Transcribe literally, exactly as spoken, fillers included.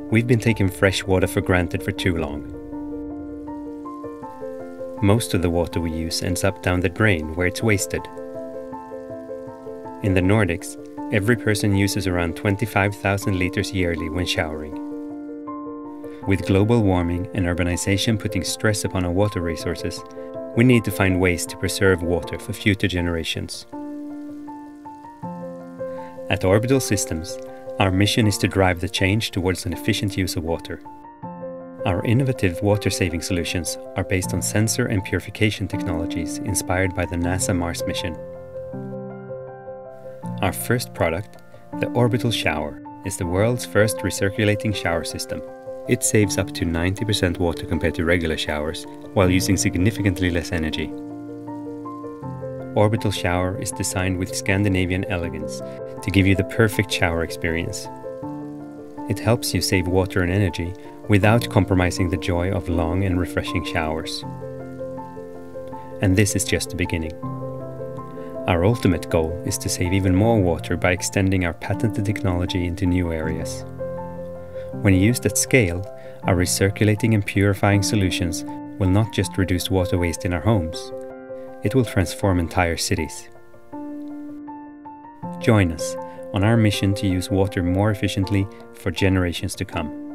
We've been taking fresh water for granted for too long. Most of the water we use ends up down the drain where it's wasted. In the Nordics, every person uses around twenty-five thousand liters yearly when showering. With global warming and urbanization putting stress upon our water resources, we need to find ways to preserve water for future generations. At Orbital Systems, our mission is to drive the change towards an efficient use of water. Our innovative water-saving solutions are based on sensor and purification technologies inspired by the NASA Mars mission. Our first product, the Orbital Shower, is the world's first recirculating shower system. It saves up to ninety percent water compared to regular showers, while using significantly less energy. Orbital Shower is designed with Scandinavian elegance to give you the perfect shower experience. It helps you save water and energy without compromising the joy of long and refreshing showers. And this is just the beginning. Our ultimate goal is to save even more water by extending our patented technology into new areas. When used at scale, our recirculating and purifying solutions will not just reduce water waste in our homes, it will transform entire cities. Join us on our mission to use water more efficiently for generations to come.